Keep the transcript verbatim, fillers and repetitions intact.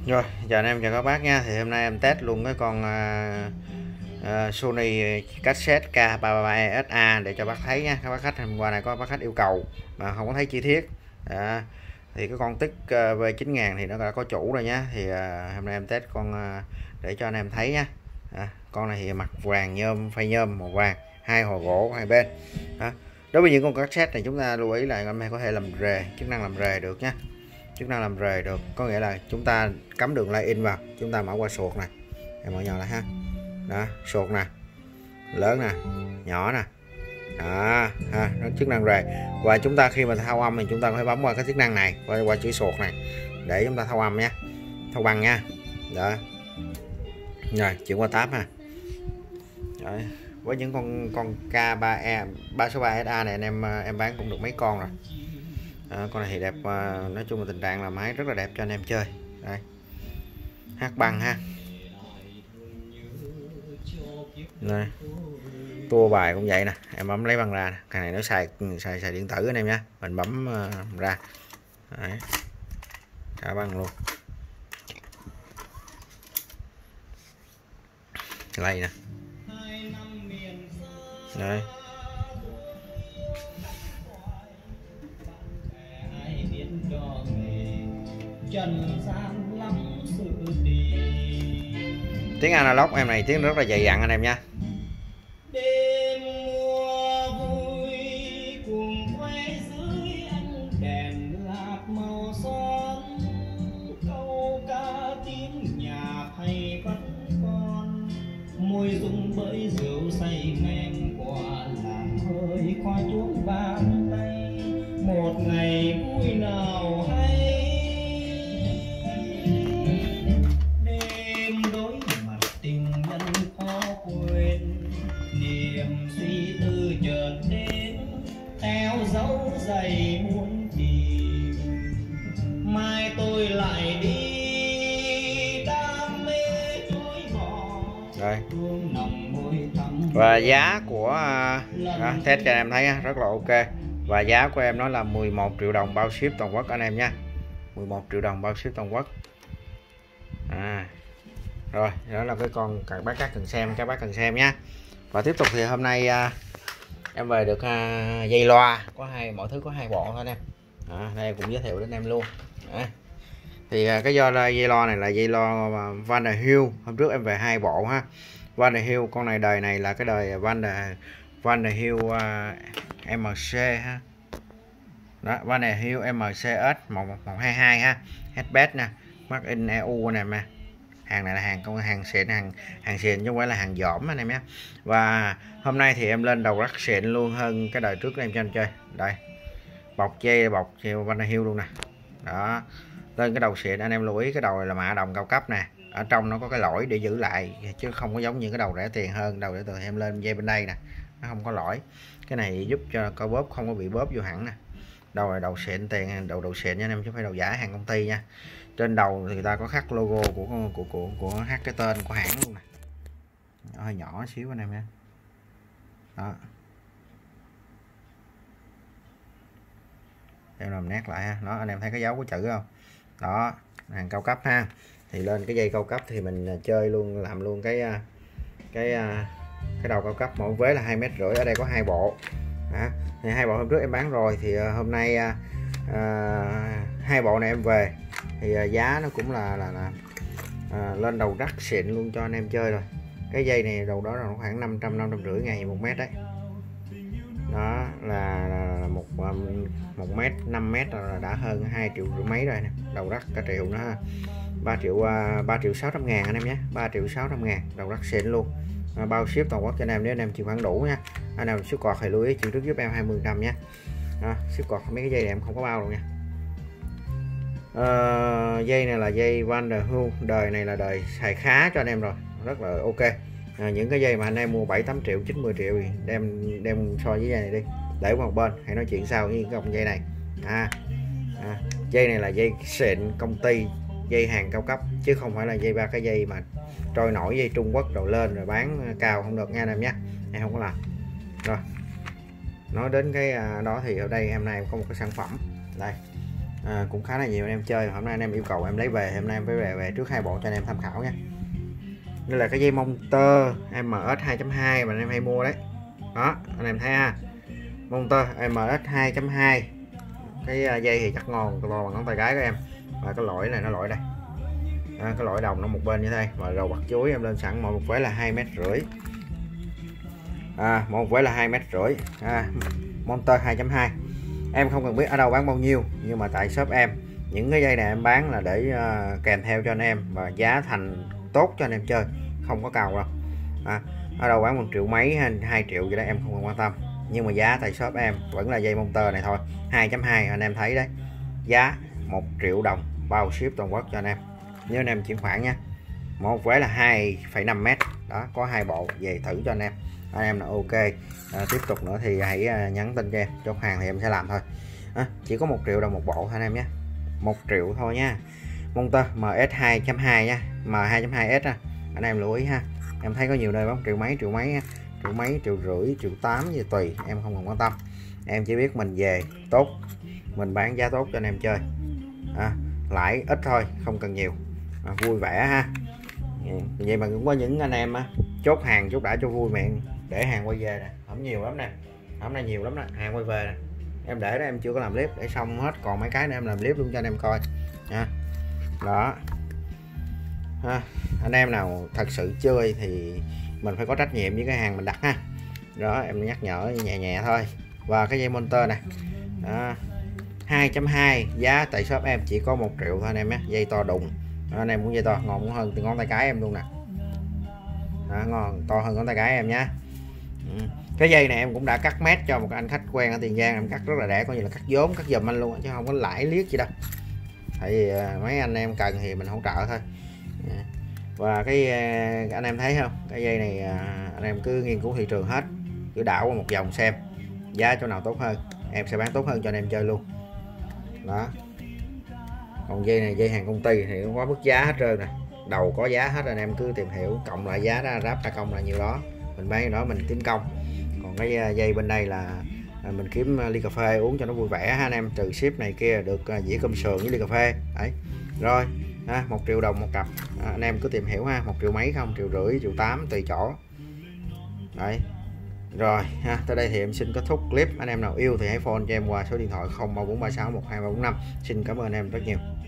Rồi, chào anh em, chào các bác nha. Thì hôm nay em test luôn cái con uh, uh, Sony cassette K ba ba ba S A để cho bác thấy nha. Các bác khách hôm qua này có bác khách yêu cầu mà không có thấy chi tiết. Đó. Thì cái con tích uh, V chín nghìn thì nó đã có chủ rồi nhá. Thì uh, hôm nay em test con uh, để cho anh em thấy nha. À, con này thì mặt vàng nhôm, phay nhôm màu vàng, hai hồ gỗ hai bên. Đó. Đối với những con cassette này chúng ta lưu ý là em có thể làm rề, chức năng làm rề được nha. Chức năng làm rề được có nghĩa là chúng ta cắm đường line in vào, chúng ta mở qua suột này, em mở nhỏ lại ha, đó suột nè, lớn nè, nhỏ nè, đó ha, nó chức năng rề. Và chúng ta khi mà thao âm thì chúng ta có thể bấm qua cái chức năng này, qua, qua chữ suột này để chúng ta thao âm nha, thao bằng nha, đó rồi chuyển qua tab ha. Đấy. Với những con con K ba E ba số ba S A này anh em em bán cũng được mấy con rồi. À, con này thì đẹp, nói chung là tình trạng là máy rất là đẹp cho anh em chơi. Đây hát băng ha, này tua bài cũng vậy nè, em bấm lấy băng ra nè. Cái này nó xài xài xài điện tử anh em nhé, mình bấm uh, ra. Đấy. Cả băng luôn lay nè. Đấy. Tiếng analog em này tiếng rất là dày dặn anh em nha. Môi dung bởi rượu say men qua làng hơi khoa chuông vang tay một ngày vui nào hay đêm đối mặt tình nhân khó quên niềm suy tư chợt đến theo dấu giày muốn tìm mai tôi lại đi. Rồi. Và giá của đó, test cho anh em thấy rất là ok. Và giá của em nó là mười một triệu đồng bao ship toàn quốc anh em nha. mười một triệu đồng bao ship toàn quốc. À. Rồi, đó là cái con các bác cần xem, các bác cần xem nhá. Và tiếp tục thì hôm nay à, em về được à, dây loa, có hai mọi thứ có hai bộ thôi anh em. À, đây cũng giới thiệu đến em luôn. À. Thì à, cái do dây loa này là dây loa Van der Hill, hôm trước em về hai bộ ha. Van der Hill con này đời này là cái đời Van der Van der Hill uh, M C ha. Đó, Van der Hill M C S một một hai hai ha. Headbed nè, made in E U nè mà. Hàng này là hàng công hàng xịn, hàng hàng xịn chứ không phải là hàng dỏm anh em nhé. Và hôm nay thì em lên đầu rất xịn luôn hơn cái đời trước em cho anh chơi. Đây. Bọc dây bọc Van der Hill luôn nè. Đó. Lên cái đầu xịn anh em lưu ý cái đầu này là mạ đồng cao cấp nè. Ở trong nó có cái lỗi để giữ lại chứ không có giống như cái đầu rẻ tiền hơn. Đầu rẻ tiền em lên dây bên đây nè, nó không có lỗi. Cái này giúp cho co bóp không có bị bóp vô hẳn nè. Đầu này đầu xịn tiền, đầu đầu xịn nha anh em chứ không phải đầu giả hàng công ty nha. Trên đầu thì người ta có khắc logo của của của của hát cái tên của hãng luôn nè. Hơi nhỏ xíu anh em nha. Đó. Em làm nét lại ha. Đó anh em thấy cái dấu của chữ không? Đó, hàng cao cấp ha. Thì lên cái dây cao cấp thì mình chơi luôn, làm luôn cái cái cái đầu cao cấp, mỗi vế là hai mét rưỡi. Ở đây có hai bộ. Đó. Thì hai bộ hôm trước em bán rồi thì hôm nay à, hai bộ này em về thì giá nó cũng là là, là à, lên đầu rất xịn luôn cho anh em chơi rồi. Cái dây này đầu đó là khoảng năm trăm năm trăm rưỡi ngày một mét đấy. Đó là, là một một mét năm mét là đã hơn hai triệu rưỡi mấy rồi nè. Đầu rắc cả triệu nữa ha. ba triệu ba triệu sáu trăm ngàn anh em nhé, ba triệu sáu trăm ngàn đầu rắc xịn luôn. À, bao ship toàn quốc cho anh em nếu anh em chịu khoản đủ nha. Anh em ship cọt thì lưu ý chịu trước giúp em hai mươi phần trăm nhé. À, ship cọt mấy cái dây này em không có bao luôn nha. À, dây này là dây Van der Hill, đời này là đời xài khá cho anh em rồi, rất là ok. À, những cái dây mà anh em mua bảy tám triệu chín mươi triệu thì đem đem so với dây này đi, để qua một bên hãy nói chuyện sau với cái con dây này. À, à, dây này là dây xịn công ty, dây hàng cao cấp chứ không phải là dây ba cái dây mà trôi nổi dây Trung Quốc rồi lên rồi bán cao không được nha anh em nhé, em không có làm. Rồi nói đến cái đó thì ở đây hôm nay có một cái sản phẩm đây, à, cũng khá là nhiều anh em chơi. Hôm nay anh em yêu cầu em lấy về, hôm nay em phải về về trước hai bộ cho anh em tham khảo nha. Đây là cái dây Monster M S hai chấm hai mà anh em hay mua đấy. Đó anh em thấy ha, Monster M S hai chấm hai. Cái dây thì chắc ngon to bằng ngón tay cái của em. Và cái lỗi này nó lỗi đây, à, cái lỗi đồng nó một bên như thế. Và đầu bắt chuối em lên sẵn, một vé là hai mét rưỡi, à, một vé là hai mét rưỡi, à, Monster hai chấm hai. Em không cần biết ở đâu bán bao nhiêu, nhưng mà tại shop em những cái dây này em bán là để uh, kèm theo cho anh em và giá thành tốt cho anh em chơi, không có cầu đâu. À, ở đâu bán một triệu mấy hay hai triệu gì đó em không quan tâm, nhưng mà giá tại shop em vẫn là dây Monster này thôi, hai chấm hai anh em thấy đấy, giá một triệu đồng bao ship toàn quốc cho anh em. Nhớ anh em chuyển khoản nha. Một vé là hai phẩy năm mét, đó có hai bộ về thử cho anh em. Anh em là ok. À, tiếp tục nữa thì hãy uh, nhắn tin cho em, chốt hàng thì em sẽ làm thôi. À, chỉ có một triệu đồng một bộ thôi anh em nhé, một triệu thôi nha. Monster M S hai chấm hai nha, M hai chấm hai S á, anh em lưu ý ha. Em thấy có nhiều nơi bán triệu mấy, triệu mấy, triệu mấy, triệu rưỡi, triệu tám gì tùy, em không còn quan tâm. Em chỉ biết mình về tốt, mình bán giá tốt cho anh em chơi. À, lãi ít thôi, không cần nhiều. À, vui vẻ ha. Vậy mà cũng có những anh em á, chốt hàng chốt đã cho vui miệng, để hàng quay về nè, không nhiều lắm nè, hôm nay nhiều lắm nè, hàng quay về nè. Em để đó em chưa có làm clip, để xong hết còn mấy cái nữa em làm clip luôn cho anh em coi nha. Đó ha, anh em nào thật sự chơi thì mình phải có trách nhiệm với cái hàng mình đặt ha. Đó em nhắc nhở nhẹ nhẹ thôi. Và cái dây Monster này hai chấm hai, giá tại shop em chỉ có một triệu thôi anh em nhé. Dây to đùng, anh em muốn dây to ngon cũng hơn ngón tay cái em luôn nè. Đó, ngon to hơn ngón tay cái em nhé. Cái dây này em cũng đã cắt mét cho một anh khách quen ở Tiền Giang, em cắt rất là rẻ, coi như là cắt vốn cắt giùm anh luôn chứ không có lãi liếc gì đâu. Tại vì mấy anh em cần thì mình hỗ trợ thôi. Và cái anh em thấy không, cái dây này anh em cứ nghiên cứu thị trường hết, cứ đảo qua một vòng xem giá chỗ nào tốt hơn, em sẽ bán tốt hơn cho anh em chơi luôn. Đó, còn dây này dây hàng công ty thì nó có mức giá hết trơn nè, đầu có giá hết, anh em cứ tìm hiểu cộng lại giá ra, ráp ra công là nhiêu đó, mình bán đó mình tính công. Còn cái dây bên đây là mình kiếm ly cà phê uống cho nó vui vẻ ha anh em, trừ ship này kia được dĩa cơm sườn với ly cà phê đấy. Rồi à, một triệu đồng một cặp, à, anh em cứ tìm hiểu ha, một triệu mấy không, triệu rưỡi, triệu tám tùy chỗ đấy. Rồi ha, tới đây thì em xin kết thúc clip. Anh em nào yêu thì hãy phone cho em qua số điện thoại không ba bốn ba sáu một hai ba bốn năm. Xin cảm ơn em rất nhiều.